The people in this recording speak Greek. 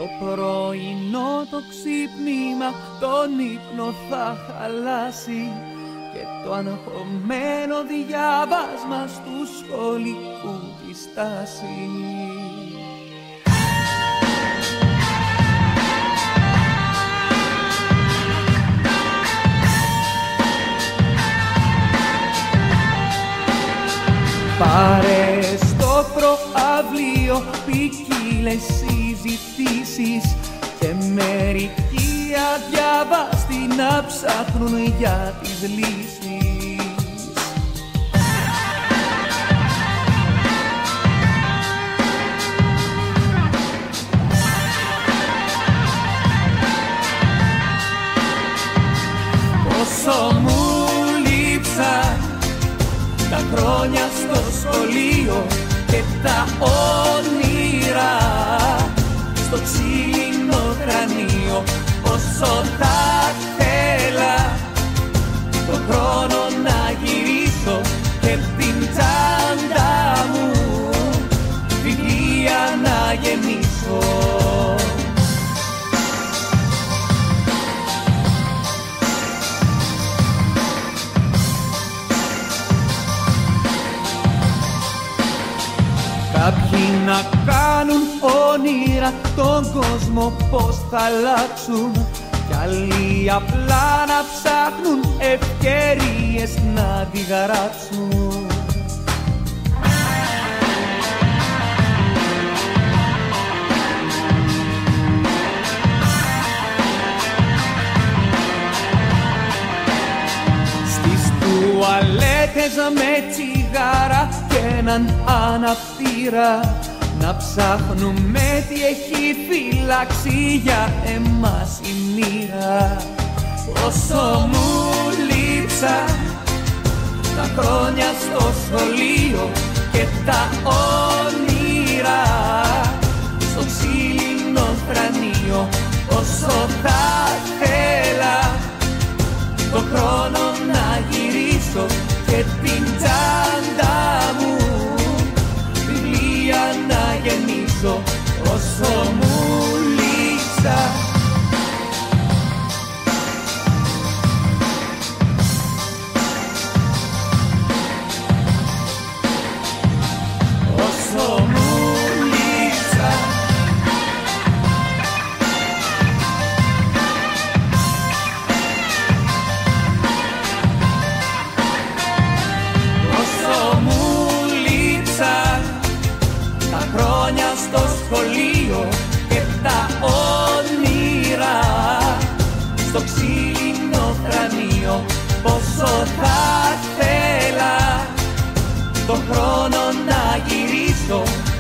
Το πρωινό το ξύπνημα τον ύπνο θα χαλάσει και το αγχωμένο διάβασμα του σχολικού τη στάση. Πάρε στο προαυλίο ποικίλες συζητήσεις και μερικοί αδιάβαστοι να ψάχνουν για τις λύσεις. Πόσο μου λείψαν τα χρόνια στο σχολείο και τα όνειρα στο ξύλινο κρανίο. Όσο θα θέλα τον χρόνο να γυρίσω και την τσάντα μου βιβλία να γεμίσω. Κάποιοι να κάνουν όνειρα τον κόσμο πως θα αλλάξουν κι άλλοι απλά να ψάχνουν ευκαιρίες να αντιγράψουν. Στις τουαλέτες με τσιγάρα και έναν αναπτήρα να ψάχνουμε τι έχει φυλάξει για εμάς η μοίρα. Όσο μου λείψαν τα χρόνια στο σχολείο και τα όνειρα στο ξύλινο κρανίο. Όσο θα θέλα το χρόνο να γυρίσω και την τσάντα μου βιβλία να γεννήσω. Όσο μου λείψα στο σχολείο και τα όνειρα στο ξύλινο κρανίο. Πόσο θα θέλα το χρόνο να γυρίσω